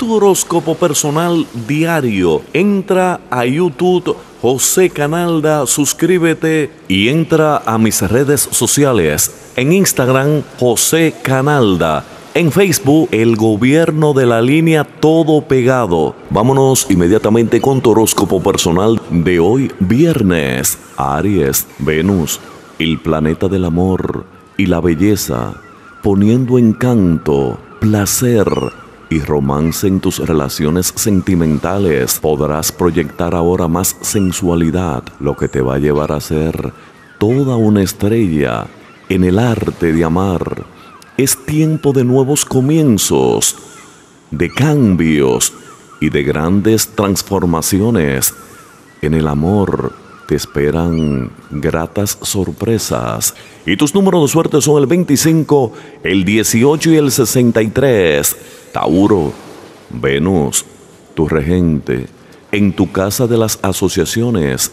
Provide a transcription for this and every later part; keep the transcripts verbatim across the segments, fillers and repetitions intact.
tu horóscopo personal diario. Entra a YouTube José Canalda, suscríbete y entra a mis redes sociales. En Instagram, José Canalda. En Facebook, El Gobierno de la Línea, todo pegado. Vámonos inmediatamente con tu horóscopo personal de hoy, viernes. Aries, Venus, el planeta del amor y la belleza, poniendo encanto, placer y romance en tus relaciones sentimentales. Podrás proyectar ahora más sensualidad, lo que te va a llevar a ser toda una estrella en el arte de amar. Es tiempo de nuevos comienzos, de cambios y de grandes transformaciones. En el amor te esperan gratas sorpresas. Y tus números de suerte son el veinticinco, el dieciocho y el sesenta y tres. Tauro, Venus, tu regente, en tu casa de las asociaciones,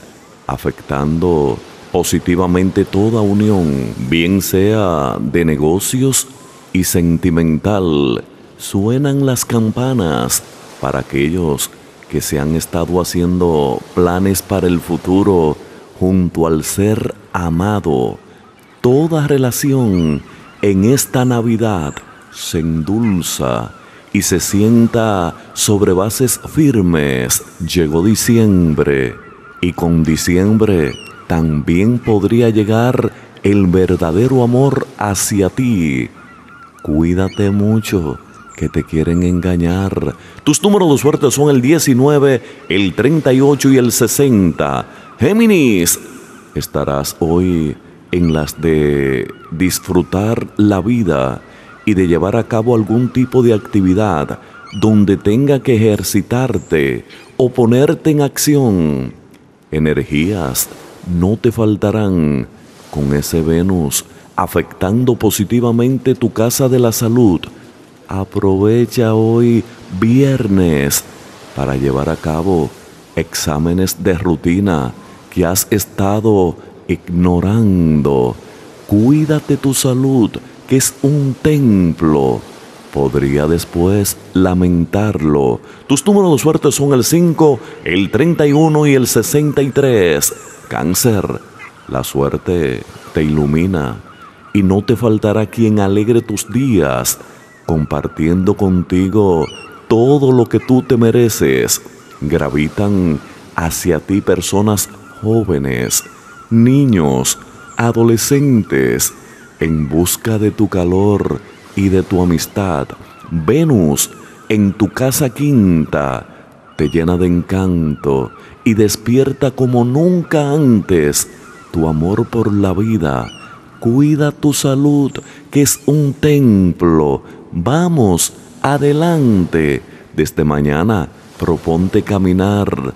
afectando positivamente toda unión, bien sea de negocios y sentimental. Suenan las campanas para aquellos que se han estado haciendo planes para el futuro junto al ser amado. Toda relación en esta Navidad se endulza y se sienta sobre bases firmes. Llegó diciembre y con diciembre también podría llegar el verdadero amor hacia ti. Cuídate mucho, que te quieren engañar. Tus números de suerte son el diecinueve, el treinta y ocho y el sesenta. Géminis, estarás hoy en las de disfrutar la vida y de llevar a cabo algún tipo de actividad donde tenga que ejercitarte o ponerte en acción. Energías no te faltarán con ese Venus afectando positivamente tu casa de la salud. Aprovecha hoy viernes para llevar a cabo exámenes de rutina que has estado ignorando. Cuídate tu salud, que es un templo. Podría después lamentarlo. Tus números de suerte son el cinco, el treinta y uno y el sesenta y tres. Cáncer, la suerte te ilumina y no te faltará quien alegre tus días, compartiendo contigo todo lo que tú te mereces. Gravitan hacia ti personas jóvenes, niños, adolescentes, en busca de tu calor y de tu amistad. Venus, en tu casa quinta, te llena de encanto y despierta como nunca antes tu amor por la vida. Cuida tu salud, que es un templo. Vamos, adelante. Desde mañana, proponte caminar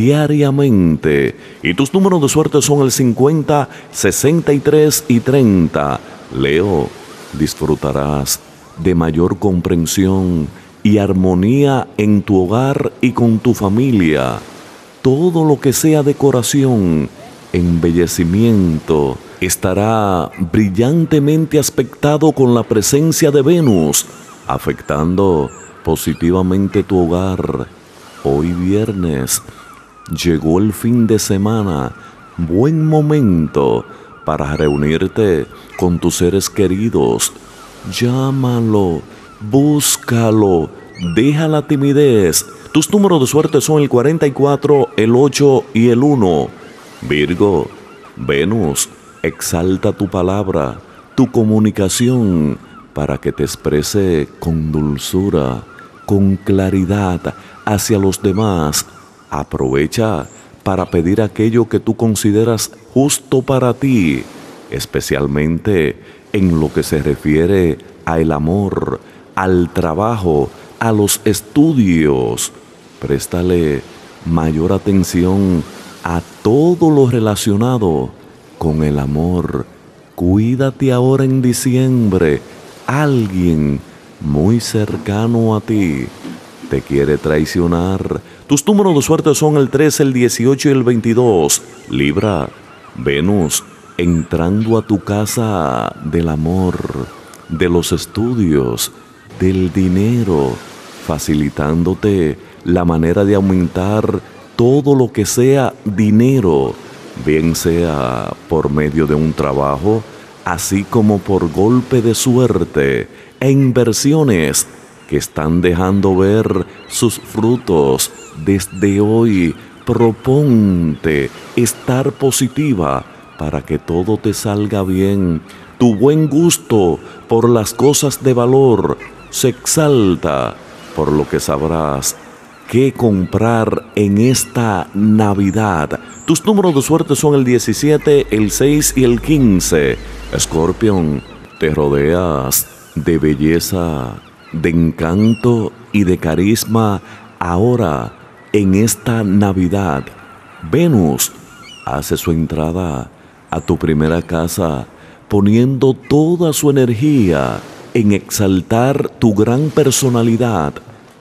diariamente. Y tus números de suerte son el cincuenta, sesenta y tres y treinta. Leo, disfrutarás de mayor comprensión y armonía en tu hogar y con tu familia. Todo lo que sea decoración, embellecimiento, estará brillantemente aspectado con la presencia de Venus, afectando positivamente tu hogar. Hoy viernes llegó el fin de semana, buen momento para reunirte con tus seres queridos. Llámalo, búscalo, deja la timidez. Tus números de suerte son el cuarenta y cuatro, el ocho y el uno. Virgo, Venus exalta tu palabra, tu comunicación, para que te exprese con dulzura, con claridad hacia los demás. Aprovecha para pedir aquello que tú consideras justo para ti, especialmente en lo que se refiere al amor, al trabajo, a los estudios. Préstale mayor atención a todo lo relacionado con el amor. Cuídate ahora en diciembre. Alguien muy cercano a ti te quiere traicionar. Tus números de suerte son el trece, el dieciocho y el veintidós. Libra, Venus entrando a tu casa del amor, de los estudios, del dinero, facilitándote la manera de aumentar todo lo que sea dinero, bien sea por medio de un trabajo, así como por golpe de suerte e inversiones que están dejando ver sus frutos. Desde hoy, proponte estar positiva para que todo te salga bien. Tu buen gusto por las cosas de valor se exalta, por lo que sabrás qué comprar en esta Navidad. Tus números de suerte son el diecisiete, el seis y el quince. Escorpión, te rodeas de belleza, de encanto y de carisma ahora en esta Navidad. Venus hace su entrada a tu primera casa, poniendo toda su energía en exaltar tu gran personalidad.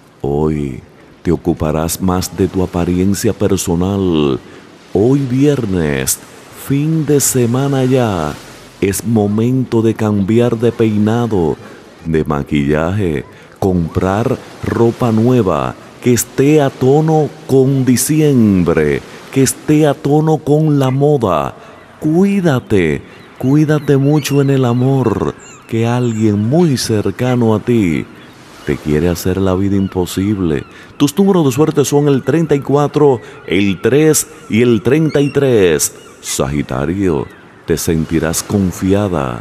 Hoy te ocuparás más de tu apariencia personal. Hoy viernes, fin de semana ya, es momento de cambiar de peinado, de maquillaje, comprar ropa nueva que esté a tono con diciembre, que esté a tono con la moda. Cuídate, cuídate mucho en el amor, que alguien muy cercano a ti te quiere hacer la vida imposible. Tus números de suerte son el treinta y cuatro, el tres y el treinta y tres. Sagitario, te sentirás confiada,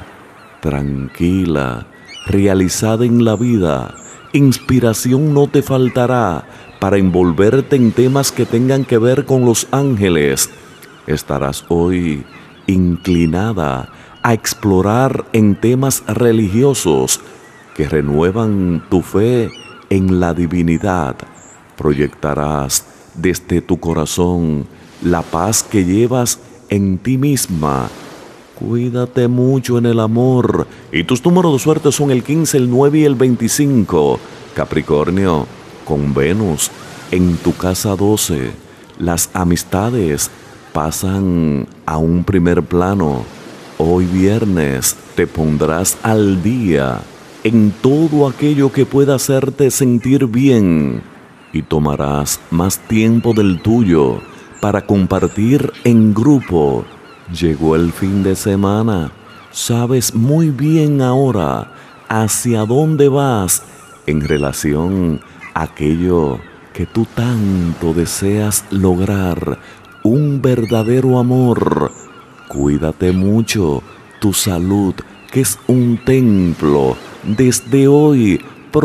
tranquila, realizada en la vida. Inspiración no te faltará para envolverte en temas que tengan que ver con los ángeles. Estarás hoy inclinada a explorar en temas religiosos que renuevan tu fe en la divinidad. Proyectarás desde tu corazón la paz que llevas en ti misma. Cuídate mucho en el amor. Y tus números de suerte son el quince, el nueve y el veinticinco. Capricornio, con Venus en tu casa doce, las amistades pasan a un primer plano. Hoy viernes te pondrás al día en todo aquello que pueda hacerte sentir bien y tomarás más tiempo del tuyo para compartir en grupo. Llegó el fin de semana. Sabes muy bien ahora hacia dónde vas en relación a aquello que tú tanto deseas lograr, un verdadero amor. Cuídate mucho, tu salud, que es un templo. Desde hoy,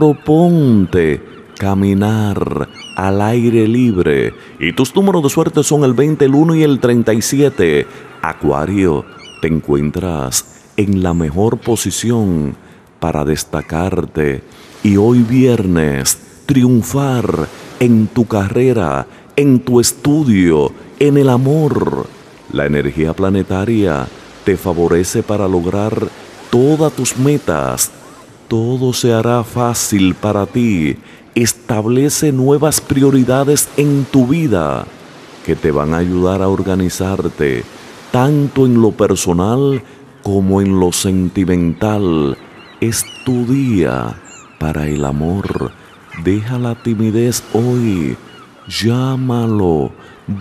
proponte caminar al aire libre. Y tus números de suerte son el veinte, el uno y el treinta y siete. Acuario, te encuentras en la mejor posición para destacarte y hoy viernes triunfar en tu carrera, en tu estudio, en el amor. La energía planetaria te favorece para lograr todas tus metas. Todo se hará fácil para ti. Establece nuevas prioridades en tu vida que te van a ayudar a organizarte, tanto en lo personal como en lo sentimental. Es tu día para el amor. Deja la timidez hoy. Llámalo,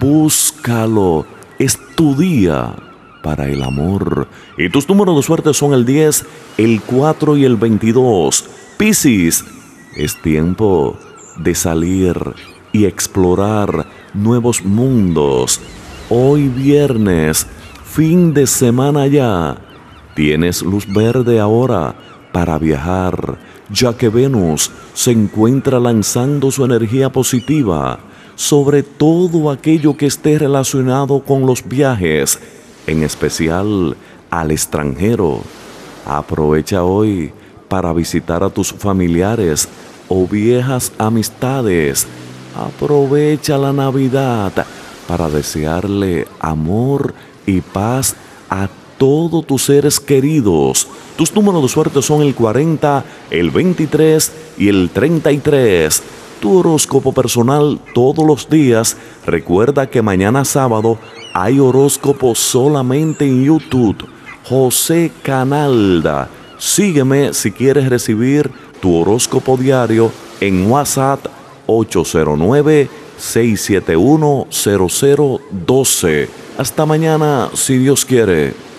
búscalo. Es tu día para el amor. Y tus números de suerte son el diez, el cuatro y el veintidós. Piscis, es tiempo de salir y explorar nuevos mundos. Hoy viernes, fin de semana ya, tienes luz verde ahora para viajar, ya que Venus se encuentra lanzando su energía positiva sobre todo aquello que esté relacionado con los viajes, en especial al extranjero. Aprovecha hoy para visitar a tus familiares o viejas amistades. Aprovecha la Navidad para desearle amor y paz a todos tus seres queridos. Tus números de suerte son el cuarenta, el veintitrés y el treinta y tres. Tu horóscopo personal todos los días. Recuerda que mañana sábado hay horóscopo solamente en YouTube. José Canalda. Sígueme si quieres recibir tu horóscopo diario en WhatsApp ocho cero nueve, seis siete uno, cero cero uno dos. Hasta mañana, si Dios quiere.